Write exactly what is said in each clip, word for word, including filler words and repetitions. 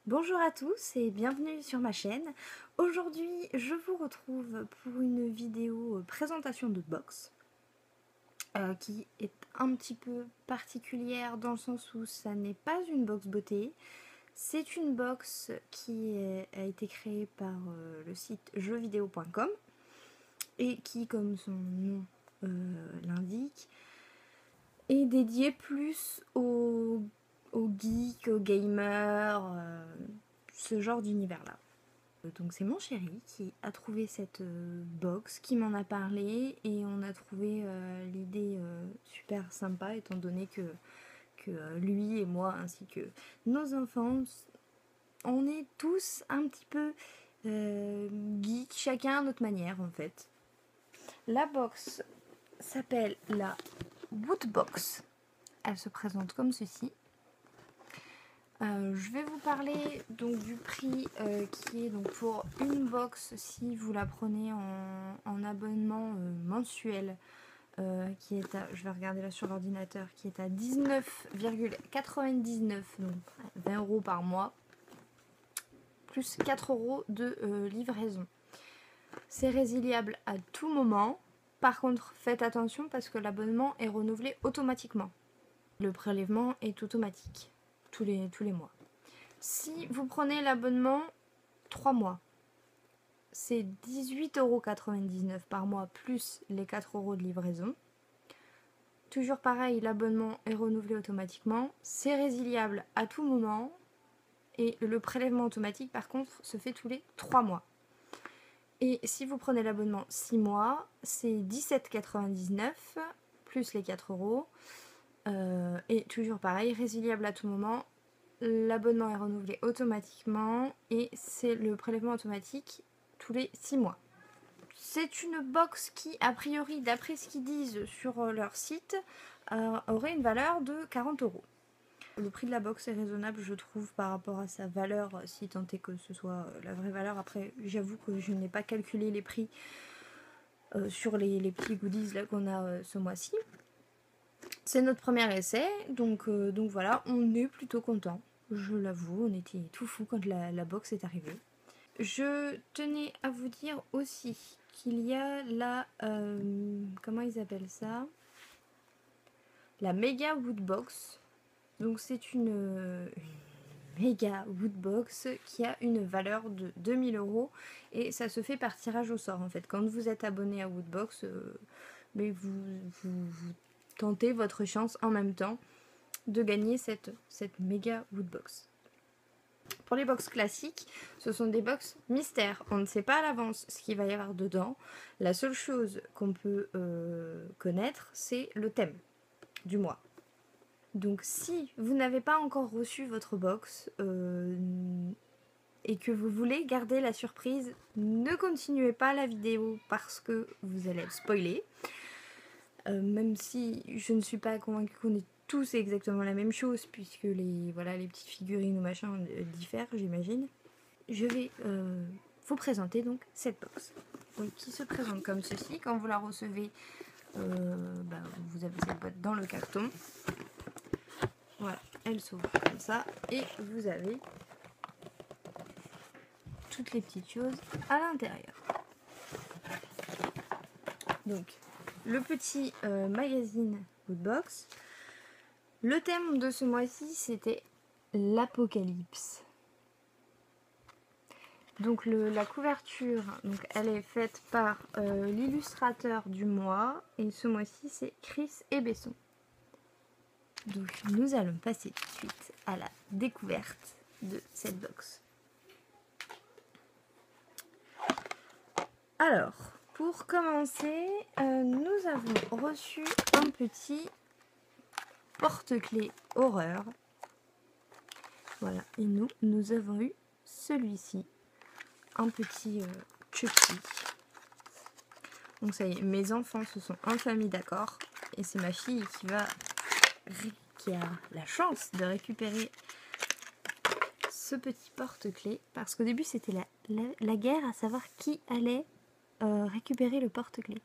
Bonjour à tous et bienvenue sur ma chaîne. Aujourd'hui, je vous retrouve pour une vidéo présentation de box euh, qui est un petit peu particulière dans le sens où ça n'est pas une box beauté. C'est une box qui est, a été créée par euh, le site jeux vidéo point com et qui, comme son nom euh, l'indique, est dédiée plus aux, aux geeks, aux gamers, euh, ce genre d'univers-là. Donc c'est mon chéri qui a trouvé cette euh, box, qui m'en a parlé et on a trouvé euh, l'idée euh, super sympa étant donné que, que euh, lui et moi ainsi que nos enfants, on est tous un petit peu euh, geeks, chacun à notre manière en fait. La box s'appelle la Woodbox. Elle se présente comme ceci. Euh, je vais vous parler donc du prix euh, qui est donc pour une box si vous la prenez en, en abonnement euh, mensuel euh, qui est à, je vais regarder là sur l'ordinateur, qui est à dix-neuf virgule quatre-vingt-dix-neuf, donc vingt euros par mois, plus quatre euros de euh, livraison. C'est résiliable à tout moment. Par contre, faites attention parce que l'abonnement est renouvelé automatiquement. Le prélèvement est automatique tous les, tous les mois. Si vous prenez l'abonnement trois mois, c'est dix-huit euros quatre-vingt-dix-neuf par mois plus les quatre euros de livraison. Toujours pareil, l'abonnement est renouvelé automatiquement. C'est résiliable à tout moment. Et le prélèvement automatique, par contre, se fait tous les trois mois. Et si vous prenez l'abonnement six mois, c'est dix-sept euros quatre-vingt-dix-neuf plus les quatre euros. Euh, et toujours pareil, résiliable à tout moment. L'abonnement est renouvelé automatiquement et c'est le prélèvement automatique tous les six mois. C'est une box qui, a priori, d'après ce qu'ils disent sur leur site, euh, aurait une valeur de quarante euros. Le prix de la box est raisonnable, je trouve, par rapport à sa valeur, si tant est que ce soit la vraie valeur. Après, j'avoue que je n'ai pas calculé les prix euh, sur les, les petits goodies là qu'on a euh, ce mois-ci. C'est notre premier essai, donc, euh, donc voilà, on est plutôt content. Je l'avoue, on était tout fou quand la, la box est arrivée. Je tenais à vous dire aussi qu'il y a la... Euh, comment ils appellent ça? La Mega Woodbox. Donc c'est une, une Mega Woodbox qui a une valeur de deux mille euros. Et ça se fait par tirage au sort en fait. Quand vous êtes abonné à Woodbox, euh, mais vous, vous, vous tentez votre chance en même temps de gagner cette, cette méga Woodbox. Pour les box classiques, ce sont des box mystères. On ne sait pas à l'avance ce qu'il va y avoir dedans. La seule chose qu'on peut euh, connaître, c'est le thème du mois. Donc si vous n'avez pas encore reçu votre box euh, et que vous voulez garder la surprise, ne continuez pas la vidéo parce que vous allez être spoilé. Euh, même si je ne suis pas convaincue qu'on ait tous exactement la même chose, puisque les, voilà, les petites figurines ou machin euh, diffèrent, j'imagine. Je vais euh, vous présenter donc cette box. Donc, qui se présente comme ceci. Quand vous la recevez, euh, bah, vous avez cette boîte dans le carton. Voilà, elle s'ouvre comme ça. Et vous avez toutes les petites choses à l'intérieur. Donc, le petit euh, magazine Woodbox. Le thème de ce mois-ci, c'était l'apocalypse. Donc le, la couverture, donc elle est faite par euh, l'illustrateur du mois. Et ce mois-ci, c'est Chris Ebesson. Donc nous allons passer tout de suite à la découverte de cette box. Alors, pour commencer, euh, nous avons reçu un petit porte-clés horreur. Voilà, et nous, nous avons eu celui-ci, un petit euh, Chucky. Donc ça y est, mes enfants se sont enfin mis d'accord, et c'est ma fille qui va, qui a la chance de récupérer ce petit porte-clés, parce qu'au début c'était la, la, la guerre à savoir qui allait euh, récupérer le porte-clés.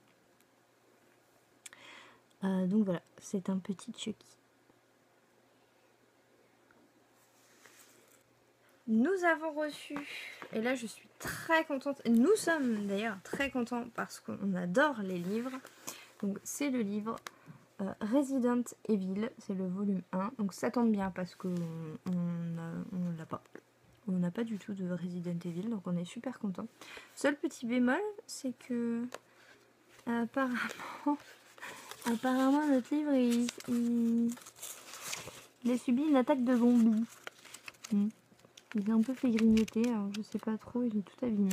Euh, donc voilà, c'est un petit Chucky. Nous avons reçu, et là je suis très contente, nous sommes d'ailleurs très contents parce qu'on adore les livres. Donc c'est le livre euh, Resident Evil, c'est le volume un. Donc ça tombe bien parce qu'on on l'a pas. On n'a pas du tout de Resident Evil, donc on est super content. Seul petit bémol, c'est que apparemment, apparemment notre livre il, il, il a subi une attaque de zombies. Hmm. Il est un peu fait grignoter, alors je sais pas trop, il est tout abîmé.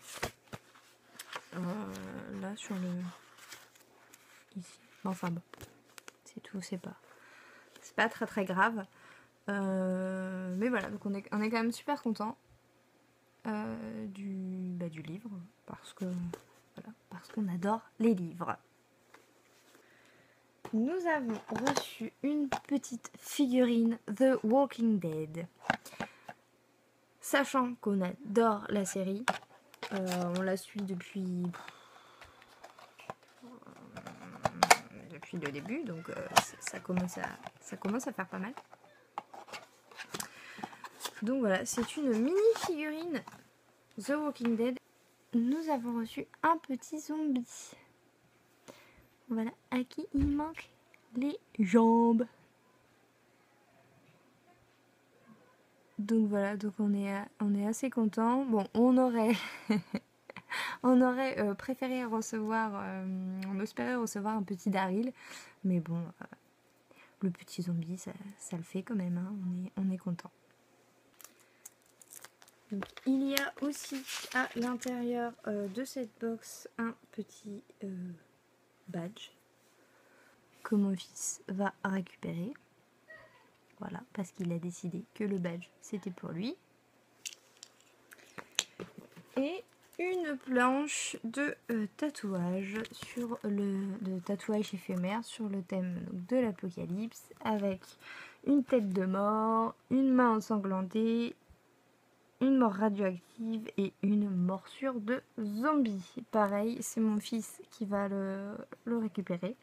Euh, là sur le... ici. Enfin bon, c'est tout, c'est pas... C'est pas très très grave. Euh, mais voilà, donc on est, on est quand même super content euh, du, bah, du livre, parce que voilà, parce qu'on adore les livres. Nous avons reçu une petite figurine The Walking Dead. Sachant qu'on adore la série, euh, on la suit depuis depuis le début, donc euh, ça commence à ça commence à faire pas mal. Donc voilà, c'est une mini figurine The Walking Dead. Nous avons reçu un petit zombie. Voilà, à qui il manque les jambes. Donc voilà, donc on est, on est assez content. Bon, on aurait, on aurait euh, préféré recevoir, euh, on espérait recevoir un petit Daryl, mais bon, euh, le petit zombie, ça, ça le fait quand même, hein, on est, on est content. Donc, il y a aussi à l'intérieur euh, de cette box un petit euh, badge que mon fils va récupérer. Voilà, parce qu'il a décidé que le badge c'était pour lui. Et une planche de euh, tatouage sur le de tatouage éphémère sur le thème donc, de l'apocalypse, avec une tête de mort, une main ensanglantée, une mort radioactive et une morsure de zombie. Pareil, c'est mon fils qui va le, le récupérer.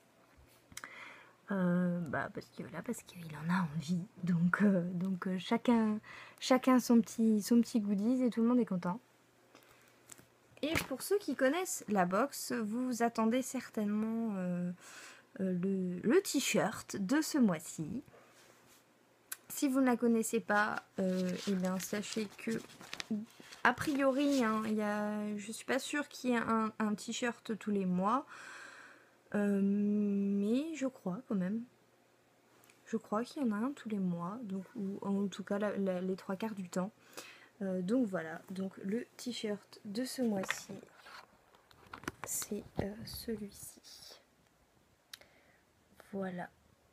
Euh, bah parce que voilà, parce qu'il en a envie, donc euh, donc euh, chacun chacun son petit son petit goodies et tout le monde est content. Et pour ceux qui connaissent la box, vous vous attendez certainement euh, euh, le, le t-shirt de ce mois-ci. Si vous ne la connaissez pas, euh, et bien sachez que a priori, hein, y a, je suis pas sûre qu'il y ait un, un t-shirt tous les mois. Euh, mais je crois quand même. Je crois qu'il y en a un tous les mois, donc, ou en tout cas la, la, les trois quarts du temps. Euh, donc voilà, donc le t-shirt de ce mois-ci, c'est euh, celui-ci. Voilà.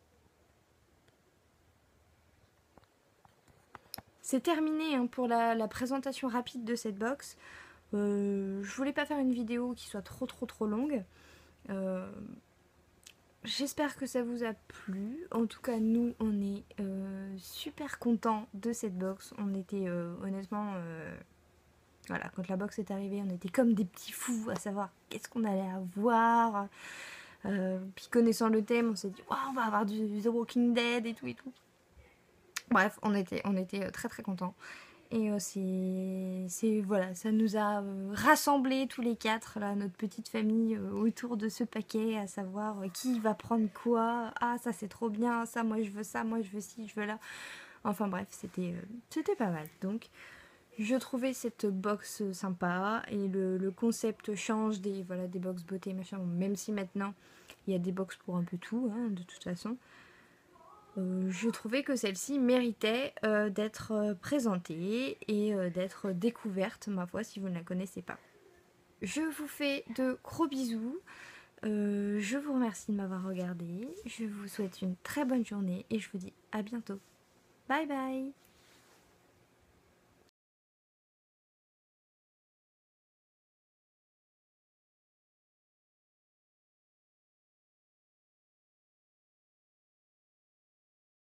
C'est terminé hein, pour la, la présentation rapide de cette box. Euh, je voulais pas faire une vidéo qui soit trop trop trop longue. Euh, J'espère que ça vous a plu. En tout cas, nous, on est euh, super contents de cette box. On était euh, honnêtement... Euh, voilà, quand la box est arrivée, on était comme des petits fous à savoir qu'est-ce qu'on allait avoir. Euh, puis connaissant le thème, on s'est dit, wow, on va avoir du The Walking Dead et tout et tout. Bref, on était, on était très très contents. Et euh, c'est, voilà, ça nous a euh, rassemblés tous les quatre, là, notre petite famille, euh, autour de ce paquet, à savoir euh, qui va prendre quoi. Ah, ça c'est trop bien, ça moi je veux ça, moi je veux ci, je veux là. Enfin bref, c'était euh, c'était pas mal. Donc, je trouvais cette box sympa et le, le concept change des, voilà, des box beauté, machin. Bon, même si maintenant il y a des box pour un peu tout, hein, de toute façon. Euh, je trouvais que celle-ci méritait euh, d'être euh, présentée et euh, d'être découverte, ma foi, si vous ne la connaissez pas. Je vous fais de gros bisous. Euh, je vous remercie de m'avoir regardé. Je vous souhaite une très bonne journée et je vous dis à bientôt. Bye bye!